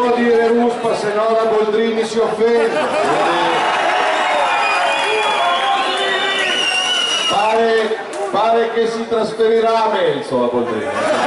può dire ruspa, se no la Boldrini si offende. Pare che si trasferirà a Melzo la Boldrini.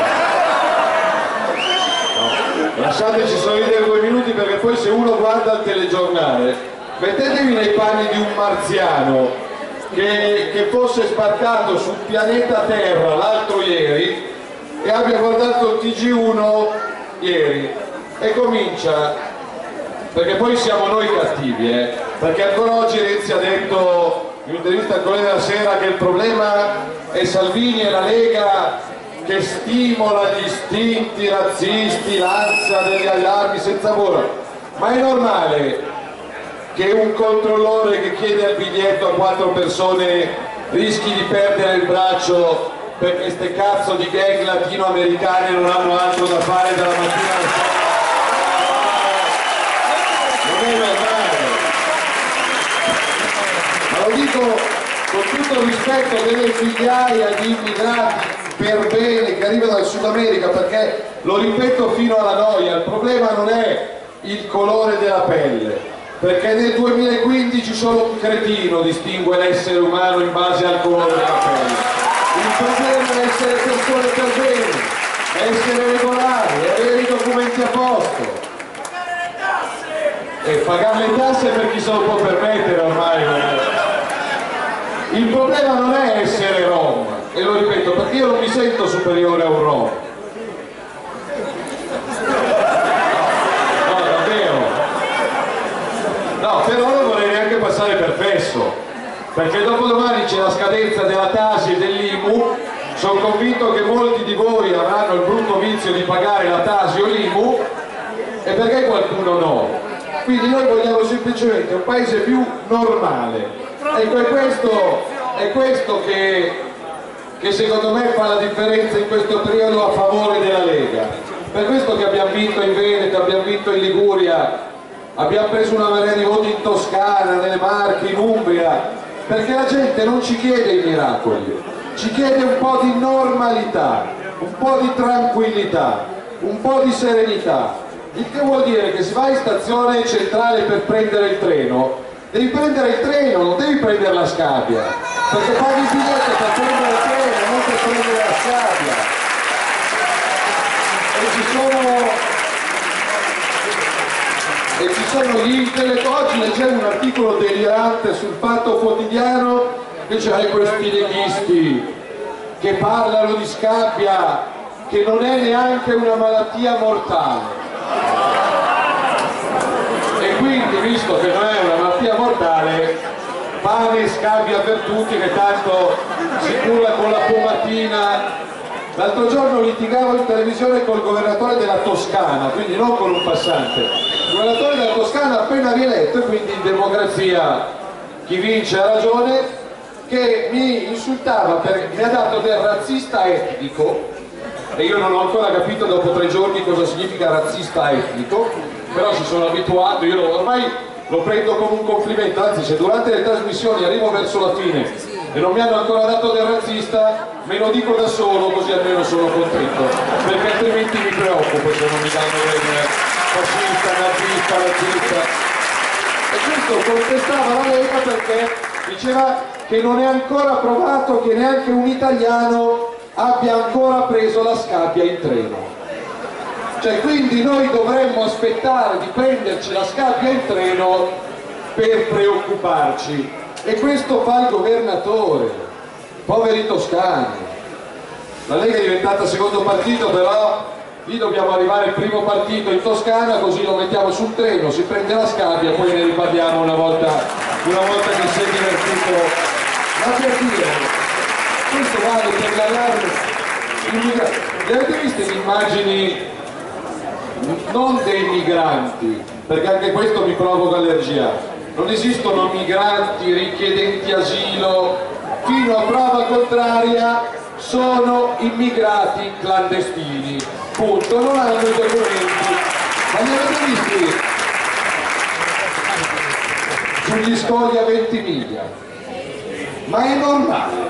No. Lasciateci sorridere 2 minuti, perché poi se uno guarda il telegiornale, mettetevi nei panni di un marziano che fosse sbarcato sul pianeta Terra l'altro ieri e abbia guardato il TG1 ieri e comincia, perché poi siamo noi cattivi, perché ancora oggi Renzi ha detto in un'intervista al Corriere della Sera che il problema è Salvini e la Lega che stimola gli istinti razzisti, l'ansia degli allarmi senza volo. Ma è normale che un controllore che chiede il biglietto a 4 persone rischi di perdere il braccio per queste cazzo di gang latinoamericane non hanno altro da fare dalla mattina alla sera? Non è normale. Ma lo dico con tutto il rispetto delle migliaia di immigrati per bene che arrivano dal Sud America, perché lo ripeto fino alla noia, il problema non è il colore della pelle, perché nel 2015 solo un cretino distingue l'essere umano in base al colore della pelle. Il problema è essere persone per bene, essere regolari, avere i documenti a posto e pagare le tasse per chi se lo può permettere ormai. Il problema non è essere rom, e lo ripeto perché io non mi sento superiore a un rom. No, davvero. No, però non vorrei neanche passare per fesso, perché dopodomani c'è la scadenza della Tasi e dell'IMU. Sono convinto che molti di voi avranno il brutto vizio di pagare la Tasi o l'IMU, e perché qualcuno no? Quindi noi vogliamo semplicemente un paese più normale. Ecco, è questo che secondo me fa la differenza in questo periodo a favore della Lega. Per questo che abbiamo vinto in Veneto, abbiamo vinto in Liguria, abbiamo preso una marea di voti in Toscana, nelle Marche, in Umbria, perché la gente non ci chiede i miracoli, ci chiede un po' di normalità, un po' di tranquillità, un po' di serenità. Il che vuol dire che se vai in stazione centrale per prendere il treno, devi prendere il treno, non devi prendere la scabbia, perché paghi il biglietto per prendere il treno, non per prendere la scabbia. E ci sono gli internet. Oggi leggevo un articolo delirante sul Fatto Quotidiano che c'è questi leghisti che parlano di scabbia, che non è neanche una malattia mortale. E quindi, visto che non è una malattia mortale, pane e scabbia per tutti, che tanto si cura con la pomatina. L'altro giorno litigavo in televisione col governatore della Toscana, quindi non con un passante. Il governatore della Toscana appena rieletto, e quindi in democrazia chi vince ha ragione, che mi insultava perché mi ha dato del razzista etnico, e io non ho ancora capito dopo 3 giorni cosa significa razzista etnico, però ci sono abituato, io ormai lo prendo come un complimento, anzi se durante le trasmissioni arrivo verso la fine e non mi hanno ancora dato del razzista, me lo dico da solo, così almeno sono contento, perché altrimenti mi preoccupo se non mi danno del fascista, nazista, razzista. E questo contestava la Lega perché diceva che non è ancora provato che neanche un italiano abbia ancora preso la scabbia in treno. Cioè, quindi noi dovremmo aspettare di prenderci la scabbia in treno per preoccuparci, e questo fa il governatore. Poveri toscani. La Lega è diventata secondo partito, però lì dobbiamo arrivare al primo partito in Toscana, così lo mettiamo sul treno, si prende la scabbia, poi ne riparliamo una volta che si è divertito. Ma per dire, questo vale per l'allarme. Le avete viste le immagini non dei migranti, perché anche questo mi provoca allergia? Non esistono migranti, richiedenti asilo, fino a prova contraria sono immigrati clandestini, punto, non hanno i documenti. Ma li avete visti sugli scogli a Ventimiglia? Ma è normale.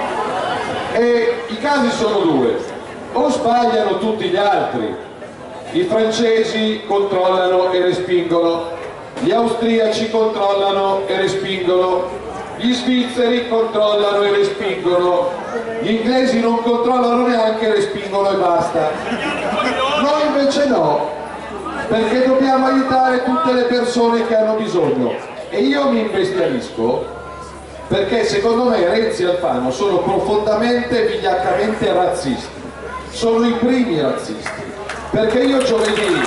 E i casi sono 2: o sbagliano tutti gli altri i francesi controllano e respingono, gli austriaci controllano e respingono, gli svizzeri controllano e respingono, gli inglesi non controllano neanche, respingono e basta. Noi invece no, perché dobbiamo aiutare tutte le persone che hanno bisogno. E io mi imbestialisco perché secondo me Renzi e Alfano sono profondamente, vigliaccamente razzisti, sono i primi razzisti, perché io giovedì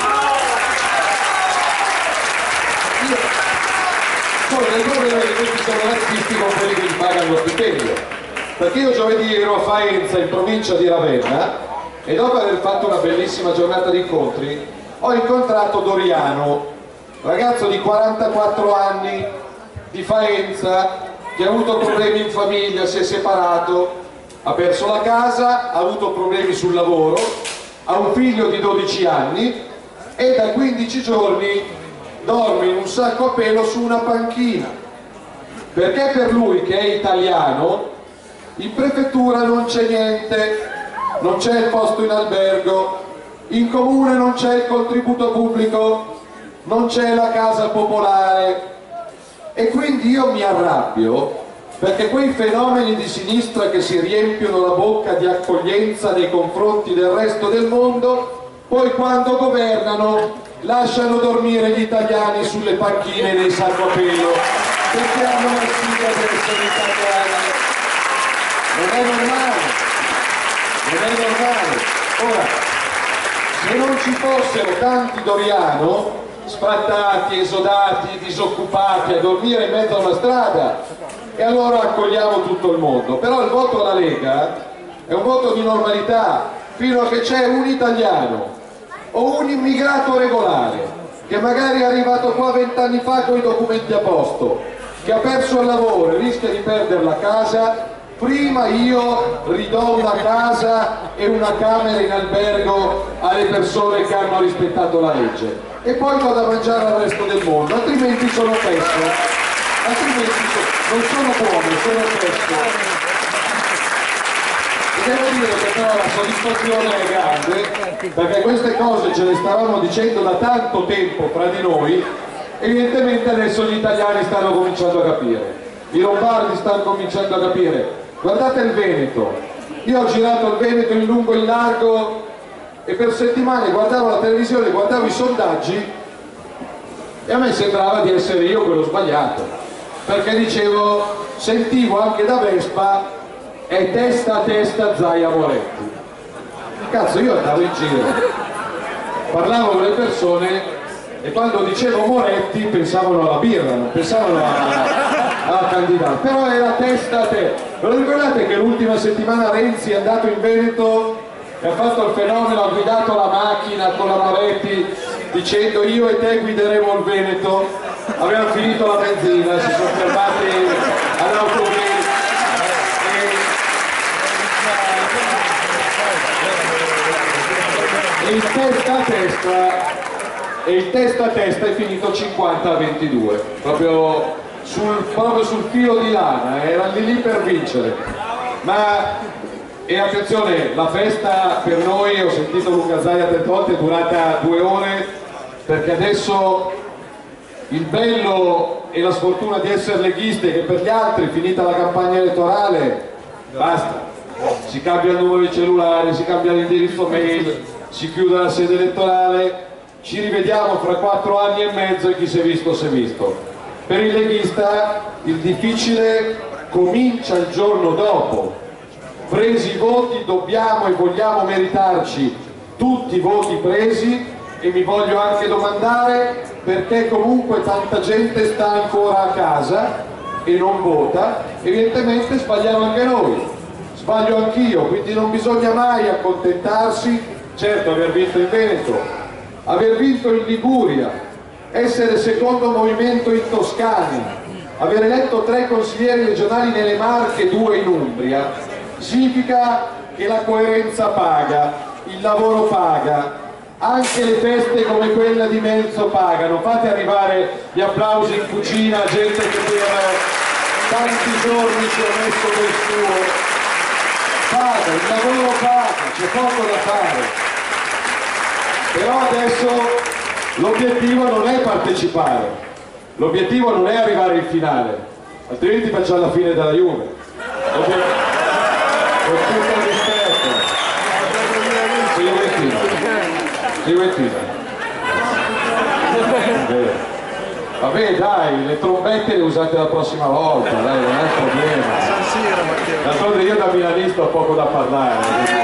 il problema è che questi sono razzisti con quelli che gli pagano lo stipendio, perché io giovedì ero a Faenza in provincia di Ravenna e dopo aver fatto una bellissima giornata di incontri ho incontrato Doriano, ragazzo di 44 anni di Faenza che ha avuto problemi in famiglia, si è separato, ha perso la casa, ha avuto problemi sul lavoro, ha un figlio di 12 anni e da 15 giorni dorme in un sacco a pelo su una panchina, perché per lui che è italiano in prefettura non c'è niente, non c'è il posto in albergo, in comune non c'è il contributo pubblico, non c'è la casa popolare. E quindi io mi arrabbio perché quei fenomeni di sinistra che si riempiono la bocca di accoglienza nei confronti del resto del mondo, poi quando governano lasciano dormire gli italiani sulle panchine nei sacco a pelo perché hanno la sfiga di essere italiani. Non è normale, non è normale. Ora, se non ci fossero tanti Doriano sfrattati, esodati, disoccupati a dormire in mezzo a una strada, e allora accogliamo tutto il mondo. Però il voto alla Lega è un voto di normalità, fino a che c'è un italiano o un immigrato regolare che magari è arrivato qua 20 anni fa con i documenti a posto, che ha perso il lavoro e rischia di perdere la casa, prima io ridò una casa e una camera in albergo alle persone che hanno rispettato la legge e poi do da mangiare al resto del mondo, altrimenti sono pesto, altrimenti non sono buono, sono pesto. Devo dire che però la soddisfazione è grande, perché queste cose ce le stavamo dicendo da tanto tempo fra di noi, evidentemente adesso gli italiani stanno cominciando a capire, i lombardi stanno cominciando a capire. Guardate il Veneto, io ho girato il Veneto in lungo e in largo e per settimane guardavo la televisione, guardavo i sondaggi e a me sembrava di essere io quello sbagliato, perché dicevo, sentivo anche da Vespa, è testa a testa Zaia Moretti. Cazzo, io andavo in giro, parlavo con le persone e quando dicevo Moretti pensavano alla birra, non pensavano alla candidata, però era testa a testa. Ve lo ricordate che l'ultima settimana Renzi è andato in Veneto e ha fatto il fenomeno, ha guidato la macchina con la Moretti dicendo io e te guideremo il Veneto, avevano finito la benzina, si sono fermati all'autogrill e il testa a testa è finito 50-22, proprio sul filo di lana, erano lì per vincere. E attenzione, la festa per noi, ho sentito Luca Zaia tante volte, è durata 2 ore, perché adesso il bello e la sfortuna di essere leghisti è che per gli altri, finita la campagna elettorale, basta, si cambia il numero di cellulare, si cambia l'indirizzo mail, si chiude la sede elettorale, ci rivediamo fra 4 anni e mezzo e chi si è visto si è visto. Per il leghista il difficile comincia il giorno dopo. Presi i voti dobbiamo e vogliamo meritarci tutti i voti presi, e mi voglio anche domandare perché comunque tanta gente sta ancora a casa e non vota. Evidentemente sbagliamo anche noi, sbaglio anch'io, quindi non bisogna mai accontentarsi. Certo, aver vinto in Veneto, aver vinto in Liguria, essere secondo movimento in Toscana, aver eletto 3 consiglieri regionali nelle Marche, 2 in Umbria, significa che la coerenza paga, il lavoro paga, anche le feste come quella di Melzo pagano. Fate arrivare gli applausi in cucina a gente che per tanti giorni ci ha messo del suo. Paga, il lavoro paga, c'è poco da fare. Però adesso l'obiettivo non è partecipare, l'obiettivo non è arrivare in finale, altrimenti facciamo la fine della Juve. Con tutto il rispetto. Vabbè dai, le trombette le usate la prossima volta, dai, non è un problema. D'altronde io da milanista ho poco da parlare.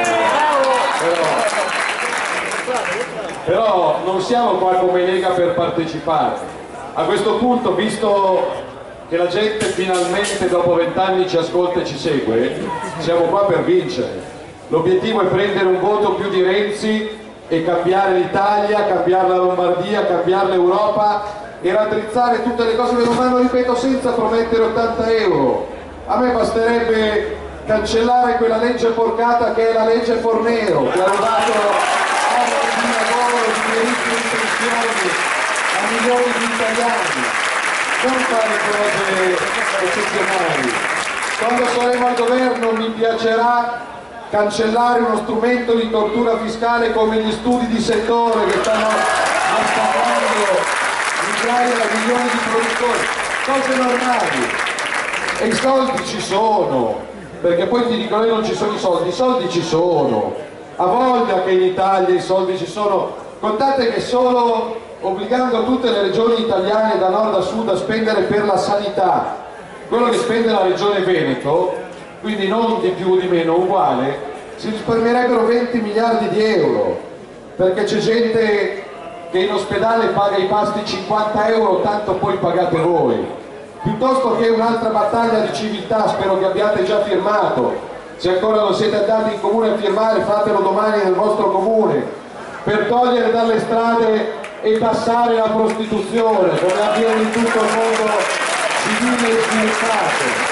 Però non siamo qua come Lega per partecipare. A questo punto, visto che la gente finalmente dopo 20 anni ci ascolta e ci segue, siamo qua per vincere. L'obiettivo è prendere un voto più di Renzi e cambiare l'Italia, cambiare la Lombardia, cambiare l'Europa e raddrizzare tutte le cose che non vanno, ripeto, senza promettere 80 euro. A me basterebbe cancellare quella legge porcata che è la legge Fornero, che ha rubato anni di lavoro, di diritti di pensioni a milioni di italiani. Non fare cose eccezionali. Quando saremo al governo mi piacerà cancellare uno strumento di tortura fiscale come gli studi di settore che stanno massacrando migliaia e milioni di produttori, cose normali. E i soldi ci sono, perché poi ti dicono non ci sono i soldi ci sono, ha voglia che in Italia i soldi ci sono. Contate che solo obbligando tutte le regioni italiane da nord a sud a spendere per la sanità quello che spende la regione Veneto, quindi non di più o di meno, uguale, si risparmierebbero 20 miliardi di euro, perché c'è gente che in ospedale paga i pasti 50 euro, tanto poi pagate voi, piuttosto che un'altra battaglia di civiltà, spero che abbiate già firmato, se ancora non siete andati in comune a firmare fatelo domani nel vostro comune, per togliere dalle strade e tassare la prostituzione come avviene in tutto il mondo civile e sviluppato.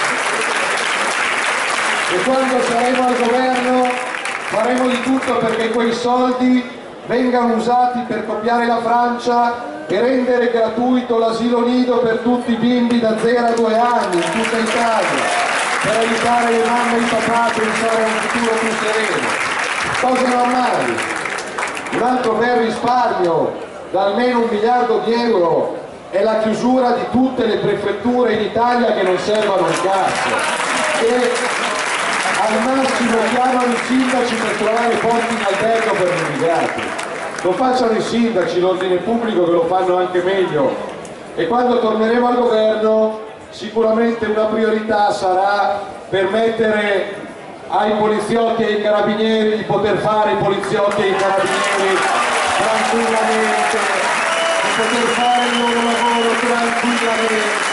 E quando saremo al governo faremo di tutto perché quei soldi vengano usati per copiare la Francia e rendere gratuito l'asilo nido per tutti i bimbi da 0 a 2 anni in tutta Italia, per aiutare le mamme e i papà a pensare a un futuro più sereno. Cose normali. Un altro bel risparmio da almeno 1 miliardo di euro è la chiusura di tutte le prefetture in Italia che non servono un cazzo, e al massimo chiamano i sindaci per trovare posti in albergo per gli immigrati. Lo facciano i sindaci, l'ordine pubblico, che lo fanno anche meglio. E quando torneremo al governo sicuramente una priorità sarà permettere ai poliziotti e ai carabinieri di poter fare i poliziotti e i carabinieri tranquillamente, di poter fare il loro lavoro tranquillamente,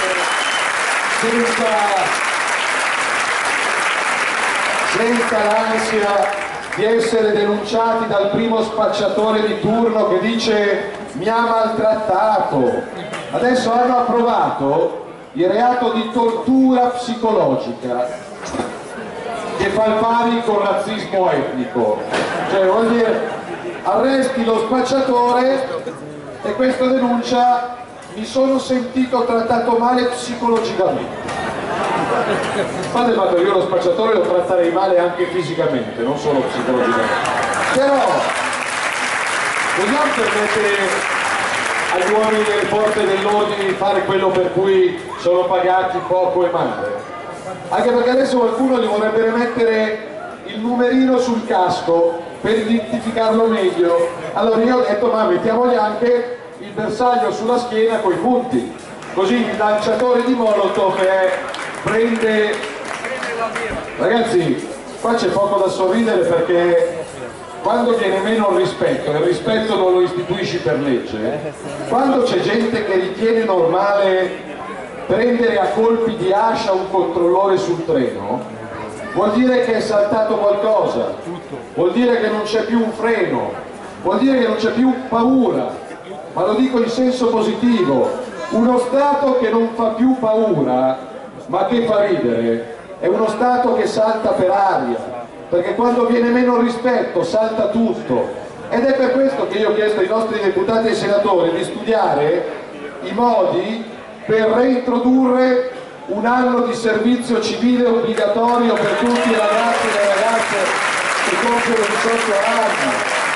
senza l'ansia di essere denunciati dal primo spacciatore di turno che dice mi ha maltrattato. Adesso hanno approvato il reato di tortura psicologica che fa il pari con razzismo etnico, cioè vuol dire arresti lo spacciatore e questo denuncia mi sono sentito trattato male psicologicamente. Fate fatto, io lo spacciatore lo tratterei male anche fisicamente, non solo psicologicamente. Però vogliamo permettere agli uomini delle forze dell'ordine di fare quello per cui sono pagati poco e male? Anche perché adesso qualcuno gli vorrebbe mettere il numerino sul casco per identificarlo meglio. Allora io ho detto ma mettiamogli anche il bersaglio sulla schiena coi punti, così il lanciatore di Molotov prende... Ragazzi, qua c'è poco da sorridere perché quando viene meno il rispetto non lo istituisci per legge, quando c'è gente che ritiene normale prendere a colpi di ascia un controllore sul treno, vuol dire che è saltato qualcosa, vuol dire che non c'è più un freno, vuol dire che non c'è più paura, ma lo dico in senso positivo. Uno Stato che non fa più paura ma che fa ridere è uno Stato che salta per aria, perché quando viene meno il rispetto salta tutto, ed è per questo che io ho chiesto ai nostri deputati e senatori di studiare i modi per reintrodurre un anno di servizio civile obbligatorio per tutti i ragazzi e le ragazze che compiono 18 anni,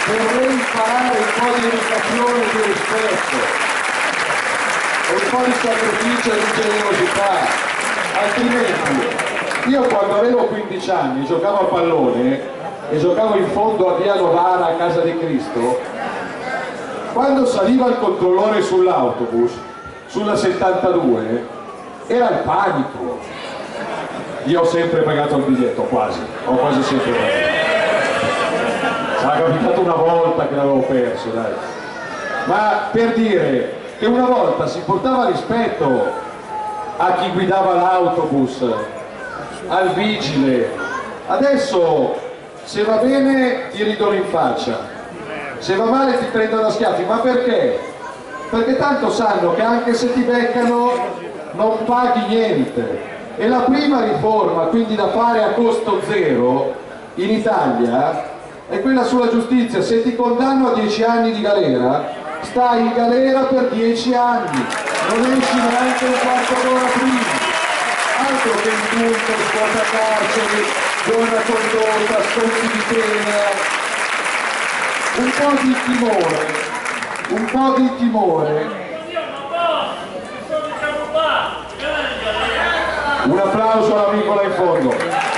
per imparare un po' di educazione e di rispetto, un po' di sacrificio e di generosità. Altrimenti, io quando avevo 15 anni giocavo a pallone e giocavo in fondo a via Novara a Casa di Cristo. Quando saliva il controllore sull'autobus, sulla 72, era il panico. Io ho sempre pagato il biglietto, ho quasi sempre pagato. Sarà capitato una volta che l'avevo perso, dai. Ma per dire che una volta si portava rispetto a chi guidava l'autobus, al vigile. Adesso se va bene ti ridono in faccia, se va male ti prendono a schiaffi. Ma perché? Perché tanto sanno che anche se ti beccano non paghi niente. E la prima riforma, quindi da fare a costo zero in Italia, è quella sulla giustizia. Se ti condanno a 10 anni di galera, stai in galera per 10 anni, non esci neanche un quarto d'ora prima. Altro che indulto, scuola carceri, buona condotta, sconti di pena. Un po' di timore, un po' di timore. Un applauso all'amico là in fondo.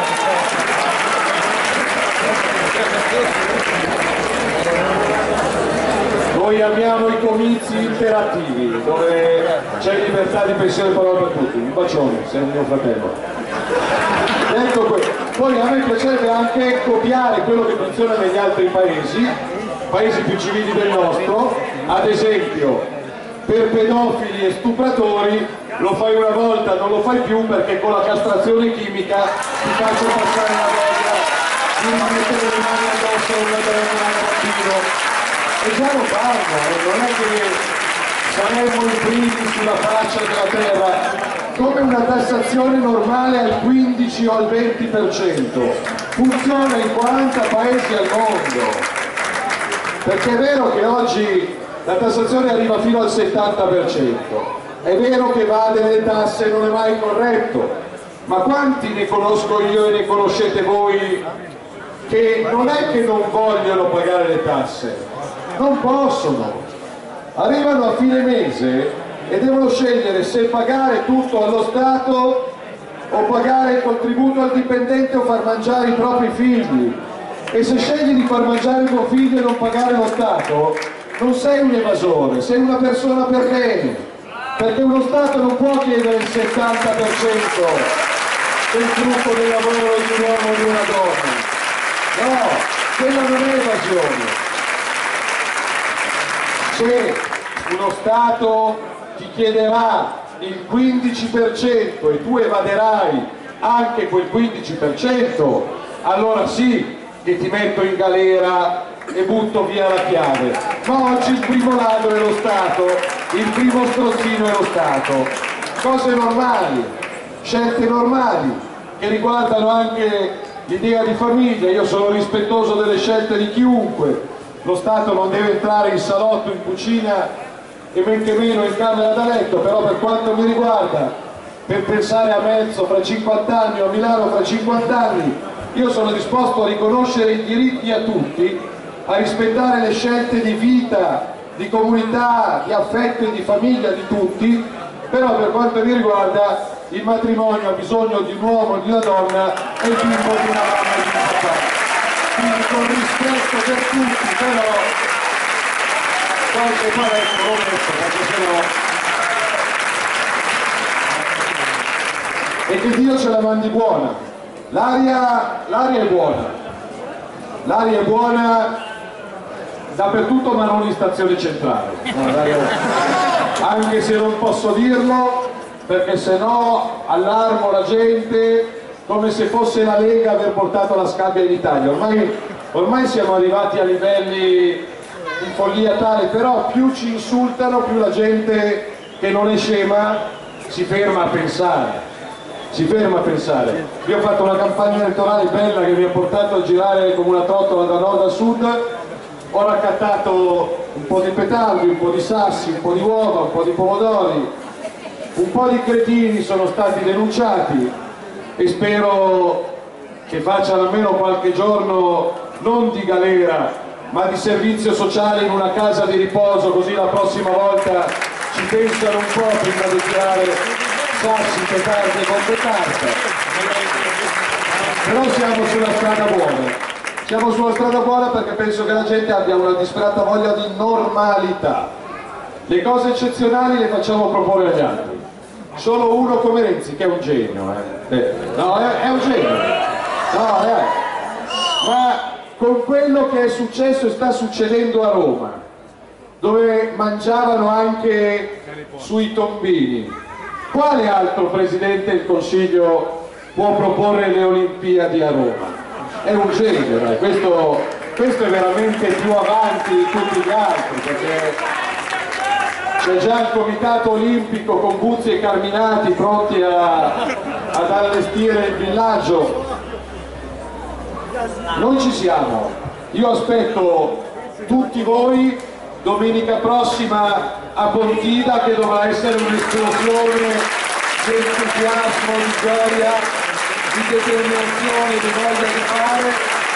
Noi amiamo i comizi interattivi dove c'è libertà di pensiero e parola per tutti. Un bacione, sei un mio fratello. Detto questo, poi a me piacerebbe anche copiare quello che funziona negli altri paesi più civili del nostro. Ad esempio, per pedofili e stupratori lo fai una volta, non lo fai più, perché con la castrazione chimica ti faccio passare la voglia di mettere le mani addosso a una donna o a un bambino. E già lo fanno, non è che saremmo i primi sulla faccia della terra. Come una tassazione normale al 15 o al 20%, funziona in 40 paesi al mondo. Perché è vero che oggi la tassazione arriva fino al 70%, è vero che evadere le tasse non è mai corretto, ma quanti ne conosco io e ne conoscete voi che non è che non vogliono pagare le tasse, non possono, arrivano a fine mese e devono scegliere se pagare tutto allo Stato o pagare il contributo al dipendente o far mangiare i propri figli. E se scegli di far mangiare tuo figlio e non pagare lo Stato, non sei un evasore, sei una persona per bene. Perché uno Stato non può chiedere il 70% del frutto del lavoro di un uomo o di una donna. No, quella non è evasione. Se uno Stato ti chiederà il 15% e tu evaderai anche quel 15%, allora sì che ti metto in galera e butto via la chiave. Ma oggi il primo ladro è lo Stato, il primo strozzino è lo Stato. Cose normali, scelte normali che riguardano anche l'idea di famiglia. Io sono rispettoso delle scelte di chiunque. Lo Stato non deve entrare in salotto, in cucina e men che meno in camera da letto, però per quanto mi riguarda, per pensare a Mezzo fra 50 anni o a Milano fra 50 anni, io sono disposto a riconoscere i diritti a tutti, a rispettare le scelte di vita, di comunità, di affetto e di famiglia di tutti, però per quanto mi riguarda il matrimonio ha bisogno di un uomo e di una donna e il bimbo di una mamma e di un papà. Quindi con rispetto per tutti, però qualche paletto l'ho messo, perché sennò... E che Dio ce la mandi buona. L'aria è buona. L'aria è buona dappertutto, ma non in stazione centrale. No, anche se non posso dirlo, perché sennò allarmo la gente come se fosse la Lega aver portato la scabbia in Italia. Ormai siamo arrivati a livelli di follia tale, però più ci insultano, più la gente che non è scema si ferma a pensare. Io ho fatto una campagna elettorale bella che mi ha portato a girare come una trottola da nord a sud. Ho raccattato un po' di petardi, un po' di sassi, un po' di uova, un po' di pomodori, un po' di cretini sono stati denunciati e spero che facciano almeno qualche giorno non di galera ma di servizio sociale in una casa di riposo, così la prossima volta ci pensano un po' prima di tirare sassi, petardi e bombe carta. Però siamo sulla strada buona. Siamo sulla strada buona perché penso che la gente abbia una disperata voglia di normalità. Le cose eccezionali le facciamo proporre agli altri. Solo uno come Renzi, che è un genio, no, è un genio. No, ma con quello che è successo e sta succedendo a Roma, dove mangiavano anche sui tombini, quale altro Presidente del Consiglio può proporre le Olimpiadi a Roma? È un genio, dai. Questo è veramente più avanti di tutti gli altri, perché c'è già il Comitato Olimpico con Buzzi e Carminati pronti ad allestire il villaggio. Noi ci siamo, io aspetto tutti voi domenica prossima a Pontida, che dovrà essere un'esplosione di entusiasmo, di gioia, di determinazione, di voglia di fare.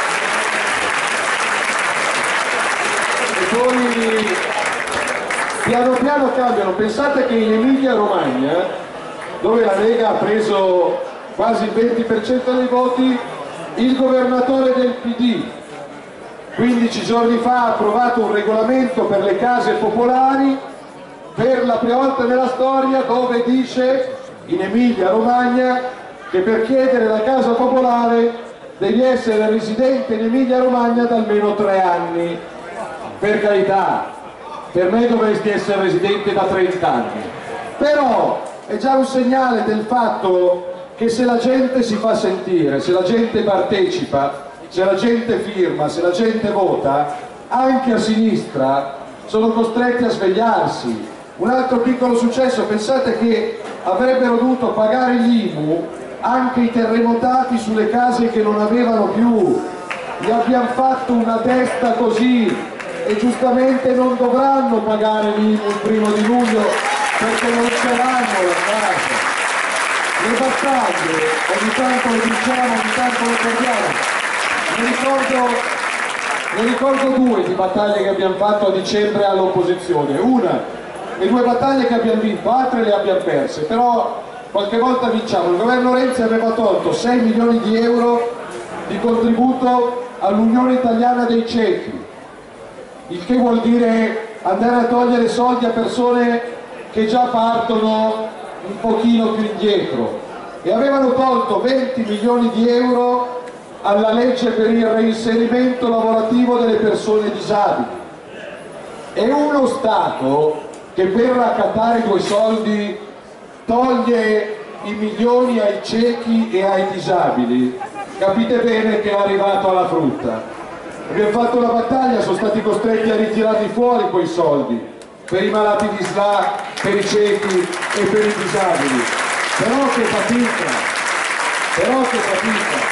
E poi piano piano cambiano. Pensate che in Emilia Romagna, dove la Lega ha preso quasi il 20% dei voti, il governatore del PD 15 giorni fa ha approvato un regolamento per le case popolari per la prima volta nella storia, dove dice in Emilia Romagna che per chiedere la casa popolare devi essere residente in Emilia Romagna da almeno 3 anni. Per carità, per me dovresti essere residente da 30 anni, però è già un segnale del fatto che se la gente si fa sentire, se la gente partecipa, se la gente firma, se la gente vota, anche a sinistra sono costretti a svegliarsi. Un altro piccolo successo: pensate che avrebbero dovuto pagare l'IMU anche i terremotati sulle case che non avevano più. Gli abbiamo fatto una testa così, e giustamente non dovranno pagare l'IMU il 1° di luglio perché non ce l'hanno la casa. Le battaglie ogni tanto le diciamo, ogni tanto le perdiamo. Ne ricordo 2 di battaglie che abbiamo fatto a dicembre all'opposizione. Una, le 2 battaglie che abbiamo vinto, altre le abbiamo perse, però qualche volta vinciamo. Il governo Renzi aveva tolto 6 milioni di euro di contributo all'Unione Italiana dei Ciechi, il che vuol dire andare a togliere soldi a persone che già partono un pochino più indietro, e avevano tolto 20 milioni di euro alla legge per il reinserimento lavorativo delle persone disabili. E uno Stato che per raccattare 2 soldi toglie i milioni ai ciechi e ai disabili, capite bene che è arrivato alla frutta. Abbiamo fatto una battaglia, sono stati costretti a ritirarli fuori quei soldi per i malati di SLA, per i ciechi e per i disabili. Però che fatica, però che fatica.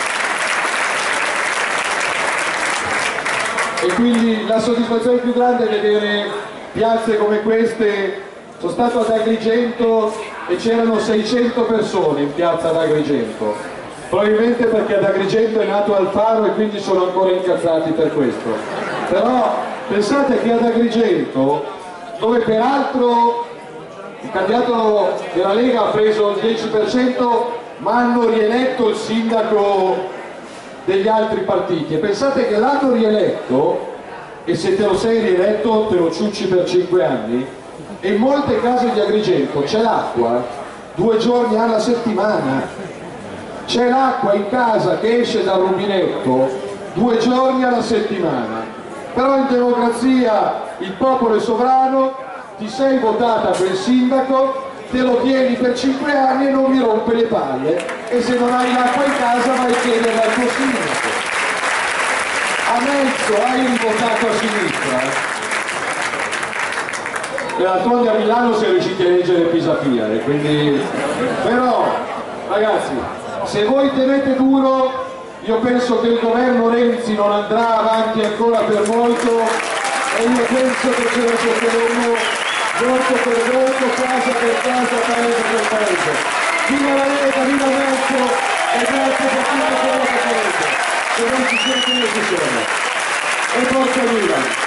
E quindi la soddisfazione più grande è vedere piazze come queste. Sono stato ad Agrigento e c'erano 600 persone in piazza ad Agrigento, probabilmente perché ad Agrigento è nato Alfaro e quindi sono ancora incazzati per questo. Però pensate che ad Agrigento, dove peraltro il candidato della Lega ha preso il 10%, ma hanno rieletto il sindaco degli altri partiti, e pensate che l'hanno rieletto, e se te lo sei rieletto te lo ciucci per 5 anni, e in molte case di Agrigento c'è l'acqua 2 giorni alla settimana, c'è l'acqua in casa che esce dal rubinetto 2 giorni alla settimana. Però in democrazia il popolo è sovrano, ti sei votata per il sindaco, te lo tieni per 5 anni e non mi rompe le palle, e se non hai l'acqua in casa vai a chiederla al tuo sindaco. A mezzo hai rivotato a sinistra. D'altronde a Milano si è riusciti a leggere Pisapia, quindi... Però ragazzi, se voi tenete duro, io penso che il governo Renzi non andrà avanti ancora per molto, e io penso che ce la giocheremo voto per voto, casa per casa, paese per paese. Viva la Lega, viva Renzi, e grazie per tutto quello che farete. Se non ci siete, io ci sono. e Forza Viva.